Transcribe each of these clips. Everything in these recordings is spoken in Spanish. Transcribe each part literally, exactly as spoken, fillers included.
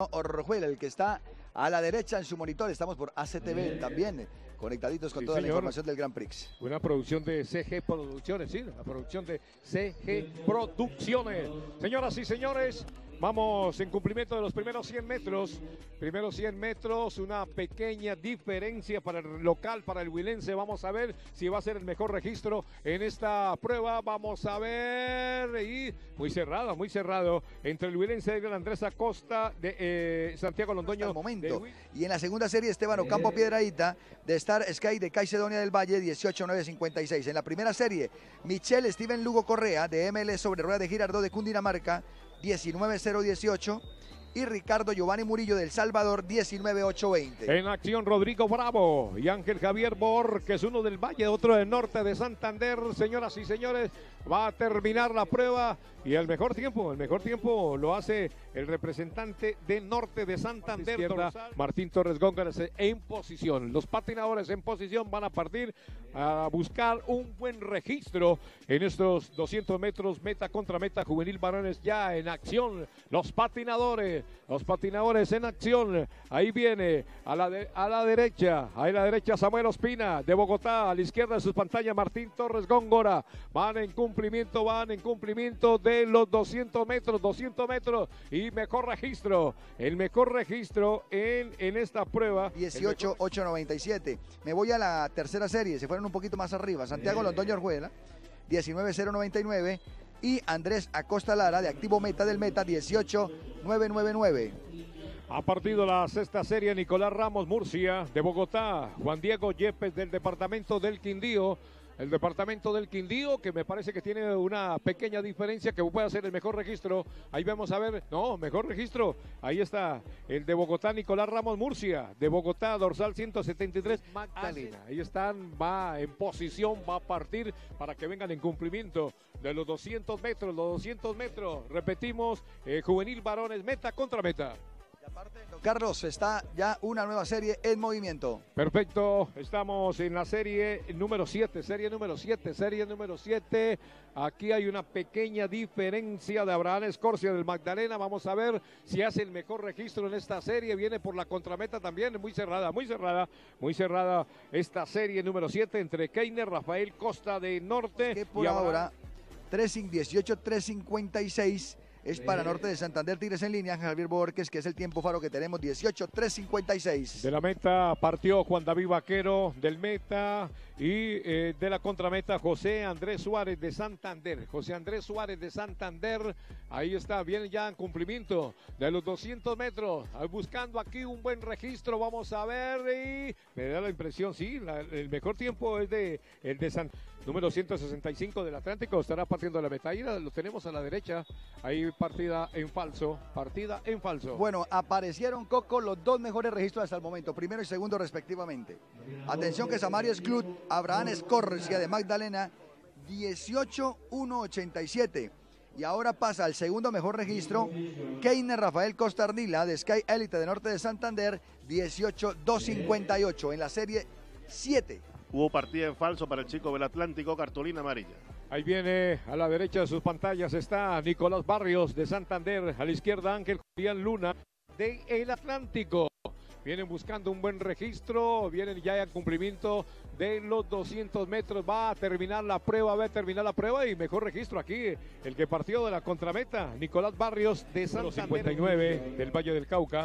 Orjuela, el que está a la derecha en su monitor. Estamos por A C T V también, conectaditos con Sí, toda señor. la información del Grand Prix. Una producción de C G Producciones, sí, la producción de C G Producciones. Señoras y señores, vamos en cumplimiento de los primeros cien metros. Primeros cien metros, una pequeña diferencia para el local, para el huilense. Vamos a ver si va a ser el mejor registro en esta prueba. Vamos a ver. Y muy cerrado, muy cerrado. Entre el huilense de Andrés Acosta, de eh, Santiago Londoño. Hasta el momento. De... Y en la segunda serie, Esteban Ocampo Piedrahíta, de Star Sky de Caicedonia del Valle, dieciocho nueve cincuenta y seis. En la primera serie, Michelle Steven Lugo Correa, de M L sobre rueda de Girardot de Cundinamarca, diecinueve cero dieciocho. Y Ricardo Giovanni Murillo del Salvador, diecinueve ocho veinte. En acción Rodrigo Bravo y Ángel Javier Borges, uno del Valle, otro del norte de Santander. Señoras y señores, va a terminar la prueba y el mejor tiempo, el mejor tiempo lo hace el representante de norte de Santander, izquierda, Martín Torres Góngora, en posición. Los patinadores en posición van a partir a buscar un buen registro en estos doscientos metros, meta contra meta, juvenil varones ya en acción. Los patinadores, los patinadores en acción. Ahí viene a la, de, a la derecha, ahí a la derecha Samuel Ospina de Bogotá, a la izquierda de sus pantallas Martín Torres Góngora. Van en cumplimiento, van en cumplimiento de los doscientos metros, doscientos metros y mejor registro, el mejor registro en, en esta prueba. dieciocho ocho noventa y siete. Me voy a la tercera serie, se fueron un poquito más arriba. Santiago eh. Londoño Orjuela, diecinueve cero noventa y nueve. Y Andrés Acosta Lara de Activo Meta del Meta, dieciocho nueve noventa y nueve. Ha partido la sexta serie Nicolás Ramos Murcia de Bogotá, Juan Diego Yepes del departamento del Quindío. El departamento del Quindío, que me parece que tiene una pequeña diferencia, que puede hacer el mejor registro. Ahí vamos a ver, no, mejor registro. Ahí está el de Bogotá, Nicolás Ramos Murcia, de Bogotá, dorsal ciento setenta y tres, Magdalena. Ahí están, va en posición, va a partir para que vengan en cumplimiento de los doscientos metros, los doscientos metros. Repetimos, eh, juvenil varones, meta contra meta. Carlos, está ya una nueva serie en movimiento. Perfecto, estamos en la serie número siete, serie número siete, serie número siete. Aquí hay una pequeña diferencia de Abraham Escorcia del Magdalena. Vamos a ver si hace el mejor registro en esta serie. Viene por la contrameta también, muy cerrada, muy cerrada, muy cerrada esta serie número siete entre Keiner, Rafael Costa de Norte. Que por y ahora, dieciocho tres cincuenta y seis. Es para Norte de Santander, Tigres en línea, Javier Borges, que es el tiempo faro que tenemos, dieciocho tres cincuenta y seis. De la meta partió Juan David Vaquero del meta y eh, de la contrameta José Andrés Suárez de Santander. José Andrés Suárez de Santander, ahí está, viene ya en cumplimiento de los doscientos metros, buscando aquí un buen registro, vamos a ver y me da la impresión, sí, la, el mejor tiempo es de el de San número ciento sesenta y cinco del Atlántico, estará partiendo de la meta, ahí lo tenemos a la derecha, ahí partida en falso, partida en falso. Bueno, aparecieron, Coco, los dos mejores registros hasta el momento, primero y segundo respectivamente. Atención que Samario Esclut, Abraham Escorcia de Magdalena, dieciocho uno ochenta y siete. Y ahora pasa al segundo mejor registro, Keiner Rafael Costa Ardila de Sky Elite de Norte de Santander, dieciocho dos cincuenta y ocho en la serie siete. Hubo partida en falso para el chico del Atlántico, cartulina amarilla. Ahí viene a la derecha de sus pantallas está Nicolás Barrios de Santander, a la izquierda Ángel Julián Luna de El Atlántico. Vienen buscando un buen registro, vienen ya en cumplimiento de los doscientos metros, va a terminar la prueba, va a terminar la prueba y mejor registro aquí, el que partió de la contrameta, Nicolás Barrios de Santander. cincuenta y nueve del Valle del Cauca.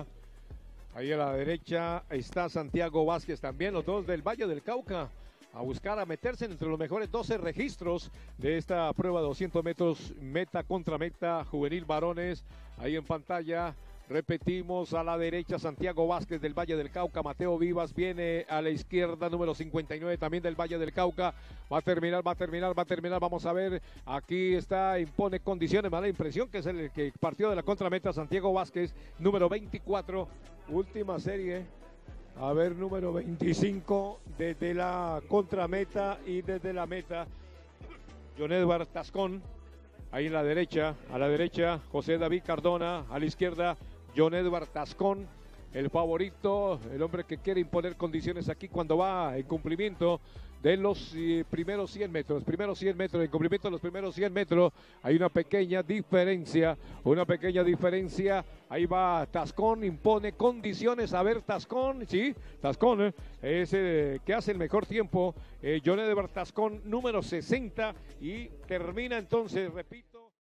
Ahí a la derecha está Santiago Vázquez también, los dos del Valle del Cauca, a buscar a meterse entre los mejores doce registros de esta prueba de doscientos metros, meta contra meta, juvenil varones, ahí en pantalla. Repetimos, a la derecha Santiago Vázquez del Valle del Cauca, Mateo Vivas viene a la izquierda, número cincuenta y nueve también del Valle del Cauca, va a terminar, va a terminar, va a terminar, vamos a ver, aquí está, impone condiciones, me da la impresión que es el que partió de la contrameta, Santiago Vázquez, número veinticuatro, última serie, a ver, número veinticinco, desde la contrameta y desde la meta, John Edward Tascón, ahí en la derecha, a la derecha José David Cardona, a la izquierda John Edward Tascón, el favorito, el hombre que quiere imponer condiciones aquí cuando va en cumplimiento de los eh, primeros cien metros, primeros cien metros, en cumplimiento de los primeros cien metros, hay una pequeña diferencia, una pequeña diferencia, ahí va Tascón, impone condiciones, a ver Tascón, sí, Tascón eh, es el que hace el mejor tiempo, eh, John Edward Tascón, número sesenta, y termina entonces, repito.